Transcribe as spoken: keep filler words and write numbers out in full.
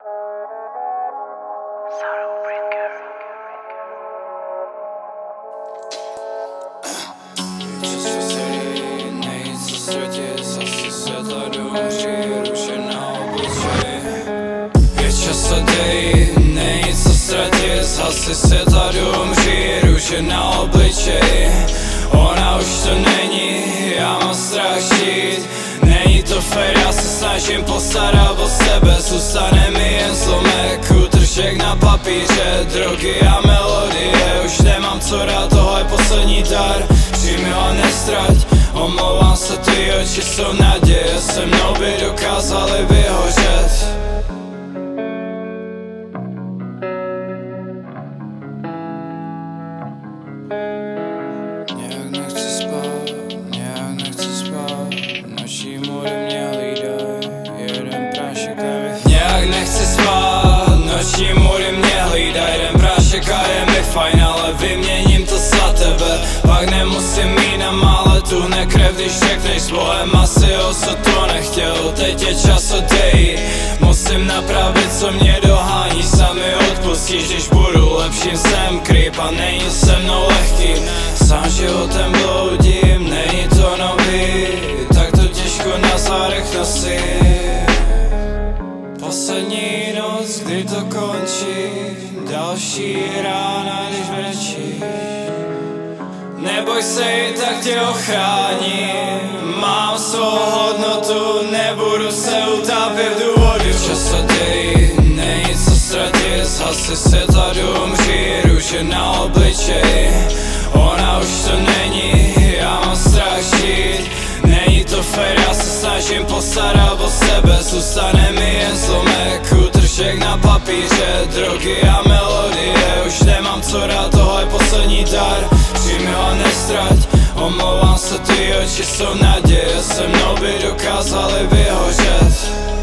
Je čas a dej, nejít co ztratit, zhasy světla, dům, žij, růže na obličeji. Ona už to není, já mám strach žít. Není to fér, já se snažím postarat o sebe. Zůstane mi jen zlomek, útržek na papíře, drogy a melodie. Už nemám co rád, tohle je poslední dar. Přijmi ho a nestrať, omlouvám se, ty oči jsou naděje. Se mnou by dokázali vyhořet. Nějak nechci spát, nějak nechci spát. Noční můry mě hlídaj, jeden prášek a je mi. Nějak nechci spát, noční můry mě hlídaj, jeden prášek a je mi fajn, ale vyměním to za tebe. Pak nemusím mít na mále, tuhne krev, když řekneš s Bohem, asi oso to nechtěl. Teď je čas odejít, musím napravit, co mě dohání. Sami odpustíš, když budu lepším, jsem creep a není se mnou lehký. Sám životem bloudím, není to nový, tak to těžko na zádech nosím. Poslední noc, kdy to končí, další rána, když brečíš. Neboj se, tak tě ochráním, mám svou hodnotu, nebudu se utápět v důvodu. Čas a dej, nejít co ztratit, zhasy světla, dům, žij, růže na obličeji. Ona už to není, já mám strach žít. Není to fér, já se snažím postarat o sebe. Zůstane mi jen zlomek, útržek na papíře, drogy a melodie. Už nemám co rád, tohle je poslední dar. Přijmi ho a nestrať, omlouvám se, ty oči jsou naděje. Se mnou by dokázali vyhořet.